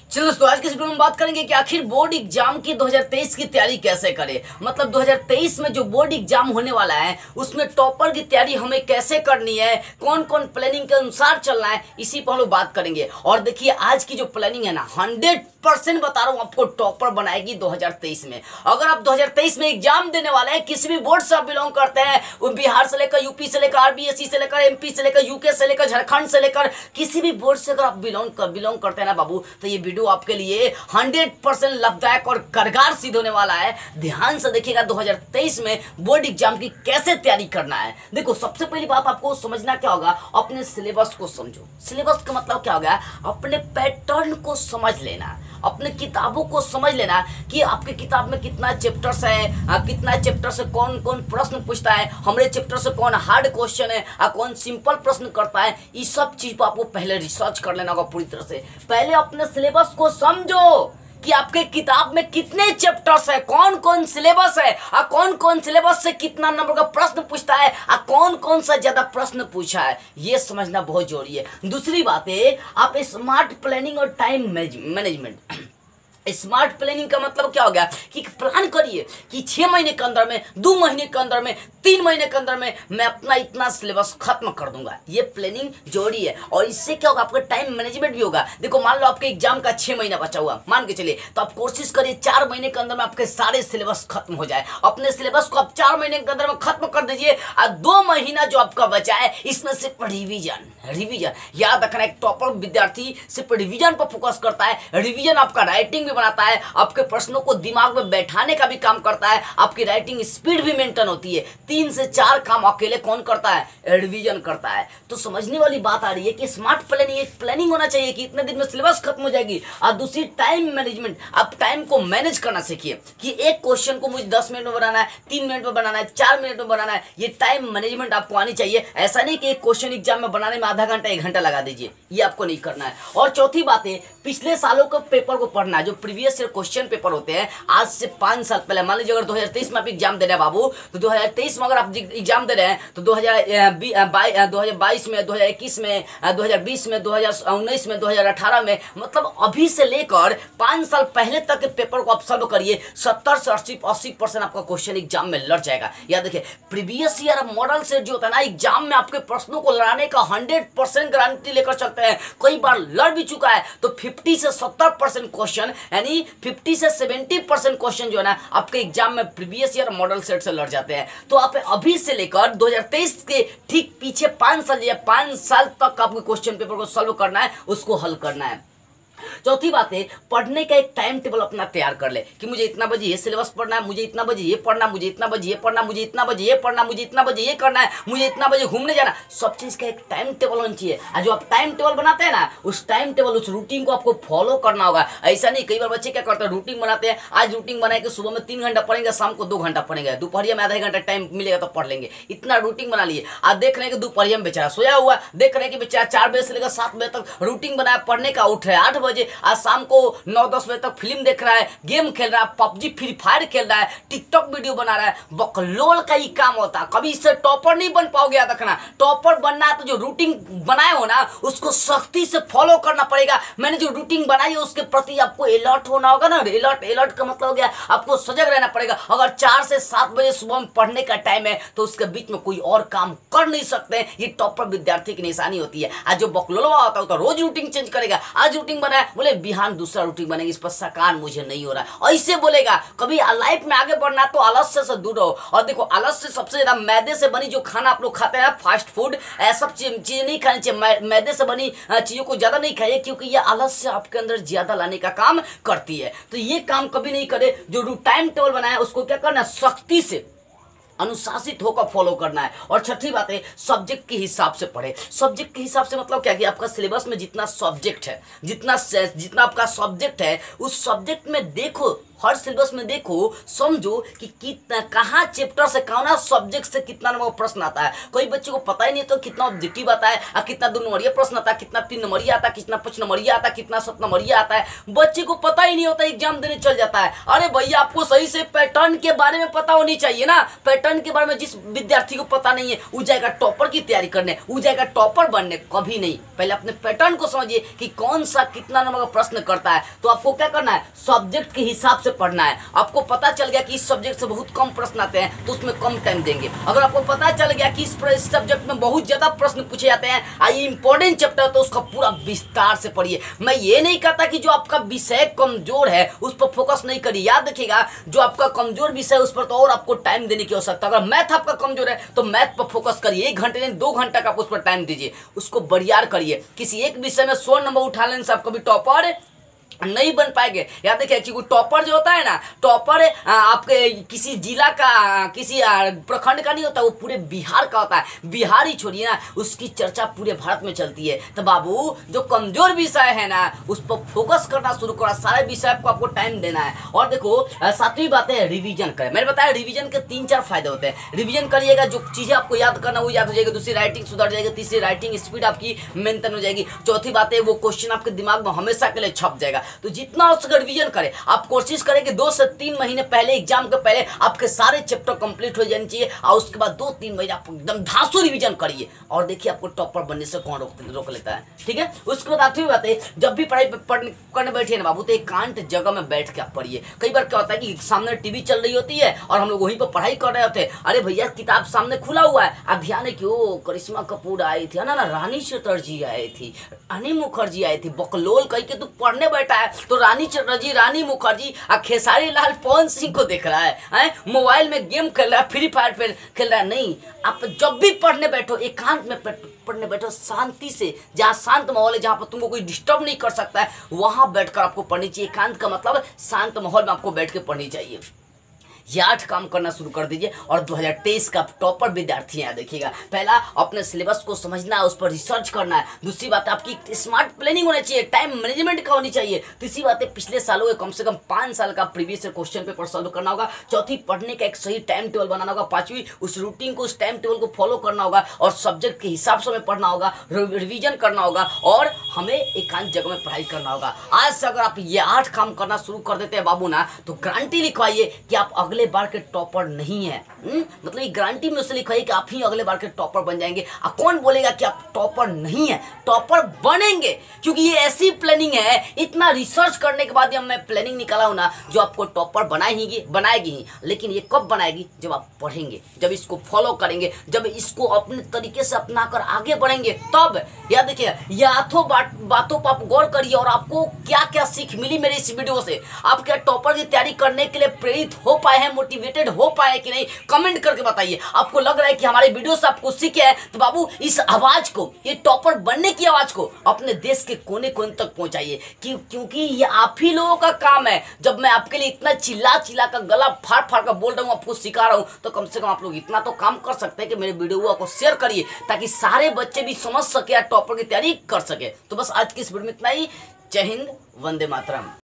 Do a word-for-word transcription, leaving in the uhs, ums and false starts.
चलो दोस्तों, आज के इस वीडियो में बात करेंगे कि आखिर बोर्ड एग्जाम की दो हज़ार तेईस की तैयारी कैसे करें। मतलब दो हज़ार तेईस में जो बोर्ड एग्जाम होने वाला है उसमें टॉपर की तैयारी हमें कैसे करनी है, कौन कौन प्लानिंग के अनुसार चलना है, इसी पर हम लोग बात करेंगे। और देखिए आज की जो प्लानिंग है ना, हंड्रेड परसेंट बता रहा हूँ आपको, टॉपर बनाएगी दो हज़ार तेईस में। अगर आप दो हज़ार तेईस में एग्जाम देने वाले हैं, किसी भी बोर्ड से आप बिलोंग करते हैं, वो बिहार से लेकर यूपी से लेकर आरबीएससी से लेकर एमपी से लेकर यूके से लेकर झारखंड से लेकर किसी भी बोर्ड से अगर आप बिलोंग कर बिलोंग करते हैं ना बाबू, तो ये वीडियो आपके लिए हंड्रेड परसेंट लाभदायक और कारगर सिद्ध होने वाला है। ध्यान से देखिएगा दो हज़ार तेईस में बोर्ड एग्जाम की कैसे तैयारी करना है। देखो सबसे पहली बात आपको समझना क्या होगा, अपने सिलेबस को समझो। सिलेबस का मतलब क्या होगा, अपने पैटर्न को समझ लेना, अपने किताबों को समझ लेना कि आपके किताब में कितना चैप्टर्स है, कितना चैप्टर से कौन कौन प्रश्न पूछता है, हमारे चैप्टर से कौन हार्ड क्वेश्चन है और कौन सिंपल प्रश्न करता है। इस सब चीज को आपको पहले रिसर्च कर लेना होगा पूरी तरह से। पहले अपने सिलेबस को समझो कि आपके किताब में कितने चैप्टर्स है, कौन कौन सिलेबस है और कौन कौन सिलेबस से कितना नंबर का प्रश्न पूछता है और कौन कौन सा ज्यादा प्रश्न पूछा है, ये समझना बहुत जरूरी है। दूसरी बात है, आप स्मार्ट प्लानिंग और टाइम मैनेजमेंट। स्मार्ट प्लानिंग का मतलब क्या हो गया कि प्लान करिए कि छह महीने के अंदर में, दो महीने के अंदर में, तीन महीने के अंदर में मैं अपना इतना सिलेबस खत्म कर दूंगा। ये प्लानिंग जरूरी है और इससे क्या होगा, आपका टाइम मैनेजमेंट भी होगा। देखो मान लो आपके एग्जाम का छह महीना बचा हुआ, मान के चलिए, तो आप कोशिश करिए चार महीने के अंदर में आपके सारे सिलेबस खत्म हो जाए। अपने सिलेबस को आप चार महीने के अंदर में खत्म कर दीजिए और दो महीना जो आपका बचा है इसमें सिर्फ रिविजन रिविजन याद रखना। एक टॉपर विद्यार्थी सिर्फ रिविजन पर फोकस करता है। रिविजन आपका राइटिंग भी बनाता है, आपके प्रश्नों को दिमाग में बैठाने का भी काम करता है, आपकी राइटिंग स्पीड भी मेंटेन होती है। तीन से चार काम अकेले कौन करता है, रिवीजन करता है। तो समझने वाली बात आ रही है कि स्मार्ट प्लानिंग एक प्लानिंग होना चाहिए कि इतने दिन में सिलेबस खत्म हो जाएगी। और दूसरी टाइम मैनेजमेंट, आप टाइम को मैनेज करना सीखिए कि एक क्वेश्चन को मुझे दस मिनट में बनाना है, तीन मिनट में बनाना है, चार मिनट में बनाना है। ये टाइम मैनेजमेंट आपको आनी चाहिए। ऐसा नहीं कि एक क्वेश्चन एग्जाम में बनाने में आधा घंटा एक घंटा लगा दीजिए, ये आपको नहीं करना है। और चौथी बात है, पिछले सालों के पेपर को पढ़ना है, जो प्रीवियस ईयर क्वेश्चन पेपर होते हैं आज से पांच साल पहले। मान लीजिए अगर दो हज़ार तेईस में आप एग्जाम दे रहे हैं बाबू, तो दो हज़ार तेईस में अगर आप एग्जाम दे रहे हैं तो दो हज़ार बाईस में, दो हज़ार इक्कीस में, दो हज़ार बीस में, दो हज़ार उन्नीस में, दो हज़ार अठारह में, मतलब अभी से लेकर पांच साल पहले तक के पेपर को आप सॉल्व करिए, सत्तर से अस्सी अस्सी परसेंट आपका क्वेश्चन एग्जाम में लड़ जाएगा। याद देखिए, प्रीवियस ईयर मॉडल से जो होता है ना, एग्जाम में आपके प्रश्नों को लड़ाने का हंड्रेड परसेंट गारंटी लेकर चलते हैं। कई बार लड़ भी चुका है। तो फिफ्टी से सत्तर परसेंट क्वेश्चन, यानी फिफ्टी से सेवेंटी परसेंट क्वेश्चन जो है ना आपके एग्जाम में प्रीवियस ईयर मॉडल सेट से लड़ जाते हैं। तो आप अभी से लेकर दो हज़ार तेईस के ठीक पीछे पांच साल या पांच साल तक आपको क्वेश्चन पेपर को सॉल्व करना है, उसको हल करना है। चौथी बात है, पढ़ने का एक टाइम टेबल अपना तैयार कर ले कि मुझे इतना बजे ये सिलेबस पढ़ना है, मुझे इतना बजे ये पढ़ना, मुझे इतना बजे ये पढ़ना, मुझे इतना बजे ये पढ़ना, मुझे इतना बजे ये करना है, मुझे इतना बजे घूमने जाना। सब चीज का एक टाइम टेबल होना चाहिए। और जो आप टाइम टेबल बनाते हैं ना, उस टाइम टेबल, उस रूटीन को आपको फॉलो करना होगा। ऐसा नहीं, कई बार बच्चे क्या करते हैं, रूटीन बनाते हैं, आज रूटीन बनाए कि सुबह में तीन घंटा पढ़ेंगे, शाम को दो घंटा पढ़ेंगे, दोपहरिया में आधा घंटा टाइम मिलेगा तो पढ़ लेंगे। इतना रूटीन बना लिए। आज देख रहे हैं कि दोपहरिया में बेचारा सोया हुआ, देख रहे हैं कि बेचारा चार बजे से लेकर सात बजे तक रूटीन बनाया पढ़ने का, उठ रहे आठ बजे, आज शाम को नौ दस बजे तक फिल्म देख रहा है, गेम खेल रहा है, पबजी फ्री फायर खेल रहा है, टिकटॉक वीडियो बना रहा है। बकलोल का ही काम होता है। कभी इससे टॉपर नहीं बन पाओगे। याद रखना, टॉपर बनना है तो जो रूटीन बनाए हो ना, उसको सख्ती से फॉलो करना पड़ेगा। मैंने जो रूटीन बनाई है उसके प्रति आपको अलर्ट होना होगा ना। अलर्ट अलर्ट का मतलब हो गया आपको सजग रहना पड़ेगा। अगर चार से सात बजे सुबह में पढ़ने का टाइम है तो उसके बीच में कोई और काम कर नहीं सकते। ये टॉपर विद्यार्थी की निशानी होती है। आज जो बकलोलवा होता है तो रोज रूटीन चेंज करेगा। आज रूटीन बनाया, बोले बिहान दूसरा रूटीन बनेगी, इस पर सकार मुझे नहीं हो रहा है, ऐसे बोलेगा। कभी लाइफ में आगे बढ़ना तो आलस्य से दूर रहो। और देखो, आलस्य सबसे ज्यादा मैदे से बनी जो खाना आप लोग खाते हैं, फास्ट फूड, ऐसा चीजें नहीं खानी चाहिए। मैदे से बनी चीजों को ज्यादा नहीं खाइए, क्योंकि ये आलस्य आपके अंदर ज्यादा लाने का काम करती है। तो ये काम कभी नहीं करे। जो टाइम टेबल बनाया उसको क्या करना है, सख्ती से अनुशासित होकर फॉलो करना है। और छठी बात है, सब्जेक्ट के हिसाब से पढ़े। सब्जेक्ट के हिसाब से मतलब क्या कि आपका सिलेबस में जितना सब्जेक्ट है, जितना जितना आपका सब्जेक्ट है, उस सब्जेक्ट में देखो हर सिलेबस में देखो, समझो कि कितना कहाँ चैप्टर से कौन सब्जेक्ट से कितना नंबर प्रश्न आता है। कोई बच्चे को पता ही नहीं तो कितना ऑब्जेक्टिव आता है और कितना दो नंबरिया प्रश्न आता है, कितना तीन नंबरिया आता है, कितना पाँच नंबरिया आता है, कितना सात नंबरिया आता है। बच्चे को पता ही नहीं होता, एग्जाम देने चल जाता है। अरे भैया आपको सही से पैटर्न के बारे में पता होनी चाहिए ना। पैटर्न के बारे में जिस विद्यार्थी को पता नहीं है वो जाएगा टॉपर की तैयारी करने, वो जाएगा टॉपर बनने, कभी नहीं। पहले अपने पैटर्न को समझिए कि कौन सा कितना नंबर का प्रश्न करता है। तो आपको क्या करना है, सब्जेक्ट के हिसाब से पढ़ना है। आपको पता चल गया कि इस सब्जेक्ट से बहुत कम प्रश्न आते हैं तो उसमें कम टाइम देंगे। अगर आपको पता चल गया कि इस सब्जेक्ट में बहुत ज्यादा प्रश्न पूछे जाते हैं, आई इंपॉर्टेंट चैप्टर, तो उसका पूरा विस्तार से पढ़िए। मैं ये नहीं कहता कि जो आपका विषय कमजोर है उस पर फोकस नहीं करिए। याद रखिएगा, जो आपका कमजोर विषय है उस पर तो और आपको टाइम देने की आवश्यकता। अगर मैथ आपका कमजोर है तो मैथ पर फोकस करिए, एक घंटे नहीं दो घंटा का आप उस पर टाइम दीजिए, उसको बरियार करिए। किसी एक विषय में सौ नंबर उठा लेने से आप कभी टॉपर नहीं बन पाएंगे। याद देखिए, क्योंकि टॉपर जो होता है ना, टॉपर आपके किसी जिला का, किसी प्रखंड का नहीं होता, वो पूरे बिहार का होता है। बिहार ही छोड़िए ना, उसकी चर्चा पूरे भारत में चलती है। तो बाबू जो कमजोर विषय है ना उस पर फोकस करना शुरू करा, सारे विषय को आपको टाइम देना है। और देखो सातवीं बात है रिवीजन करें। मैंने बताया रिवीजन के तीन चार फायदे होते हैं। रिवीजन करिएगा, जो चीजें आपको याद करना वो याद हो जाएगी। दूसरी राइटिंग सुधर जाएगी, तीसरी राइटिंग स्पीड आपकी मेंटेन हो जाएगी, चौथी बात है वो क्वेश्चन आपके दिमाग में हमेशा के लिए छप जाएगा। तो जितना हो सके रिवीजन करें। आप कोशिश करें कि दो से तीन महीने पहले, एग्जाम के पहले आपके सारे चैप्टर कंप्लीट हो जाने चाहिए और उसके बाद दो तीन महीने आप एकदम धांसू रिवीजन करिए और देखिए आपको टॉपर बनने से कौन रोक रोक लेता है। ठीक है, उसके बाद आठवीं बात है, जब भी पढ़ाई पढ़ने करने बैठिए ना बाबू, तो एकांत जगह में बैठ के आप पढ़िए। कई बार क्या होता है कि सामने टीवी चल रही होती है और हम लोग वहीं पर पढ़ाई कर रहे होते हैं। अरे भैया किताब सामने खुला हुआ है, आप ध्यान है कि ओ करिश्मा कपूर आई थी ना, ना रानी चटर्जी आई थी, रानी मुखर्जी आई थी, बकलोल कही के तू पढ़ने बैठा है तो रानी चटर्जी, रानी मुखर्जी और खेसारी लाल पवन सिंह को देख रहा है, है? मोबाइल में गेम खेल रहा है, फ्री फायर पे खेल रहा है। नहीं, आप जब भी पढ़ने बैठो एकांत में पढ़ने बैठो, शांति से, जहाँ शांत माहौल है, जहाँ पर तुमको कोई डिस्टर्ब नहीं कर सकता है, वहां बैठकर आपको पढ़नी चाहिए। एकांत का मतलब शांत माहौल में आपको बैठ के पढ़नी चाहिए। ये आठ काम करना शुरू कर दीजिए और दो हज़ार तेईस का टॉपर विद्यार्थी है। देखिएगा, पहला अपने सिलेबस को समझना है, उस पर रिसर्च करना है। दूसरी बात आपकी स्मार्ट प्लानिंग होनी चाहिए, टाइम मैनेजमेंट का होनी चाहिए। तीसरी बात है पिछले सालों के कम से कम पाँच साल का प्रीवियस क्वेश्चन पेपर सॉल्व करना होगा। चौथी पढ़ने का एक सही टाइम टेबल बनाना होगा। पांचवी उस रूटीन को, उस टाइम टेबल को फॉलो करना होगा और सब्जेक्ट के हिसाब से हमें पढ़ना होगा, रिविजन करना होगा और हमें एकांत जगह में पढ़ाई करना होगा। आज से अगर आप ये आठ काम करना शुरू कर देते हैं बाबू ना, तो गारंटी लिखवाइए कि आप अगले बार के टॉपर नहीं है। हुँ? मतलब ये गारंटी में उसे लिखवाइए कि आप ही अगले बार के टॉपर बन जाएंगे। और कौन बोलेगा कि आप टॉपर नहीं है, टॉपर बनेंगे, क्योंकि ये ऐसी प्लानिंग है, इतना रिसर्च करने के बाद मैं प्लानिंग निकाला हूं ना, जो आपको टॉपर बनाएगी बनाएगी ही। लेकिन ये कब बनाएगी, जब आप पढ़ेंगे, जब इसको फॉलो करेंगे, जब इसको अपने तरीके से अपनाकर आगे बढ़ेंगे, तब। याद देखिए, याथों बात, बातों पर आप गौर करिए और आपको क्या क्या सीख मिली मेरी इस वीडियो से। आप क्या टॉपर की तैयारी करने के लिए प्रेरित हो पाए हैं, मोटिवेटेड हो पाए कि नहीं, कमेंट करके बताइए। आपको लग रहा है कि हमारे वीडियो से आपको सीखे है, तो बाबू इस आवाज को, ये टॉपर बनने की आवाज को अपने देश के कोने कोने तक पहुंचाइए, क्यों क्योंकि ये आप ही लोगों का काम है। जब मैं आपके लिए इतना चिल्ला चिल्ला कर, गला फाड़ फाड़ कर बोल रहा हूँ, आपको सिखा रहा हूँ, तो कम से कम आप लोग इतना तो काम कर सकते हैं कि मेरे वीडियो को शेयर करिए, ताकि सारे बच्चे भी समझ सके, टॉपर की तैयारी कर सके। तो बस आज की इस वीडियो में इतना ही। जय हिंद, वंदे मातरम।